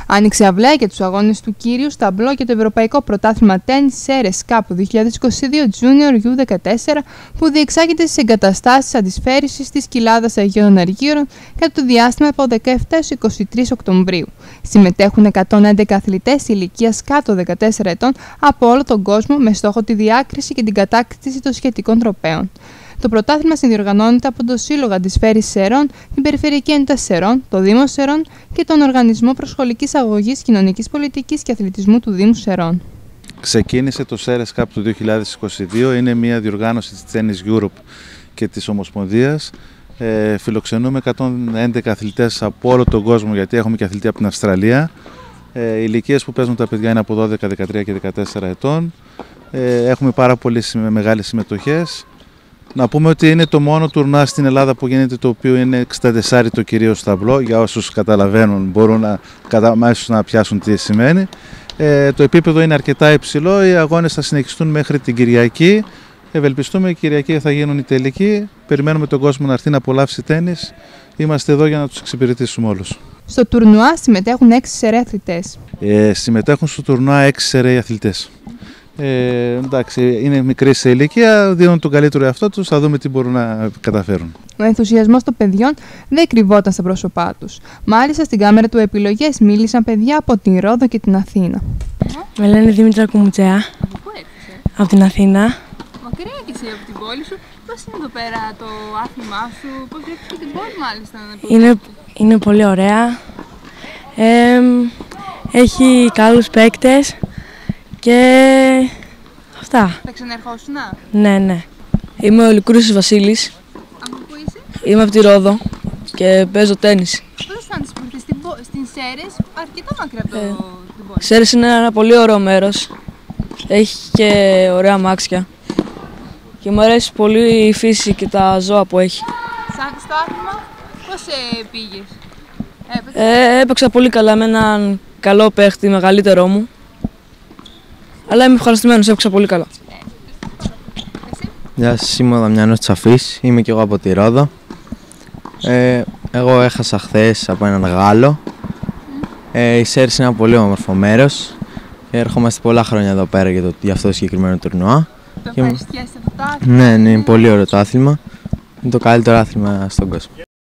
Άνοιξε αυλαία για τους αγώνες του κύριου ταμπλό για το Ευρωπαϊκό Πρωτάθλημα Τένις Ceres Cup 2022 Junior U14 που διεξάγεται στις εγκαταστάσεις αντισφαίρησης της Κοιλάδας Αγίων Αργύρων κατά το διάστημα από 17 έως 23 Οκτωβρίου. Συμμετέχουν 111 αθλητές ηλικίας κάτω 14 ετών από όλο τον κόσμο με στόχο τη διάκριση και την κατάκτηση των σχετικών τροπαίων. Το πρωτάθλημα συνδιοργανώνεται από το Σύλλογο Αντισφαίρησης Σερών, την Περιφερειακή Ένωση Σερών, το Δήμο Σερών και τον Οργανισμό Προσχολικής Αγωγής Κοινωνικής Πολιτικής και Αθλητισμού του Δήμου Σερών. Ξεκίνησε το Ceres Cup του 2022, είναι μια διοργάνωση της Tennis Europe και της Ομοσπονδίας. Φιλοξενούμε 111 αθλητές από όλο τον κόσμο, γιατί έχουμε και αθλητή από την Αυστραλία. Οι ηλικίες που παίζουν τα παιδιά είναι από 12, 13 και 14 ετών. Έχουμε πάρα πολύ μεγάλες συμμετοχές. Να πούμε ότι είναι το μόνο τουρνουά στην Ελλάδα που γίνεται, το οποίο είναι 64 το κυρίως ταμπλό. Για όσους καταλαβαίνουν μπορούν να πιάσουν τι σημαίνει. Το επίπεδο είναι αρκετά υψηλό, οι αγώνες θα συνεχιστούν μέχρι την Κυριακή. Ευελπιστούμε η Κυριακή θα γίνουν οι τελικοί. Περιμένουμε τον κόσμο να έρθει να απολαύσει τένις. Είμαστε εδώ για να τους εξυπηρετήσουμε όλους. Στο τουρνουά συμμετέχουν 6 σεραίοι αθλητές. Συμμετέχουν στο τουρνουά 6 σεραίοι αθλητές. Εντάξει, είναι μικρή σε ηλικία, δίνουν τον καλύτερο εαυτό τους, θα δούμε τι μπορούν να καταφέρουν. Ο ενθουσιασμός των παιδιών δεν κρυβόταν στα πρόσωπά τους. Μάλιστα στην κάμερα του Επιλογές μίλησαν παιδιά από την Ρόδο και την Αθήνα. Με λένε Δήμητρα Κουμουτσέα. Από πού έρχεσαι? Από την Αθήνα. Μακριά και εσύ από την πόλη σου. Πώς είναι εδώ πέρα το άθλημά σου, πώς βλέπεις και την πόλη μάλιστα? Είναι πολύ ωραία. Έχει καλούς παίκτες. Και αυτά. Θα ξαναρχόσουνα? Ναι. Είμαι ο Λυκούρης Βασίλης. Από πού είσαι? Είμαι από τη Ρόδο και παίζω τένις. Πώς αισθάνεσαι που ήρθες στην Ceres, αρκετά μακριά από την πόλη? Ceres είναι ένα πολύ ωραίο μέρος. Έχει και ωραία αμάξια. Και μου αρέσει πολύ η φύση και τα ζώα που έχει. Σαν στο άθλημα, πώς πήγες? Έπαιξα πολύ καλά με έναν καλό παίχτη, μεγαλύτερό μου. Αλλά είμαι ευχαριστημένος, έπαιξα πολύ καλά. Γεια σας, είμαι ο Δαμιάνος Τσαφής, είμαι και εγώ από τη Ρόδο. Εγώ έχασα χθες από έναν Γάλλο. Η Ceres είναι ένα πολύ όμορφο μέρος. Ερχόμαστε πολλά χρόνια εδώ πέρα για αυτό το συγκεκριμένο τουρνουά. Το ευχαριστιέσαι αυτό το άθλημα? Ναι, είναι πολύ ωραίο το άθλημα. Είναι το καλύτερο άθλημα στον κόσμο.